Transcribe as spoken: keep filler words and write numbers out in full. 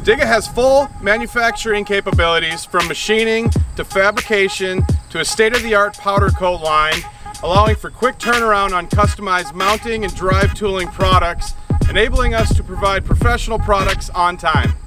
Digga has full manufacturing capabilities from machining to fabrication to a state-of-the-art powder coat line, allowing for quick turnaround on customized mounting and drive tooling products, enabling us to provide professional products on time.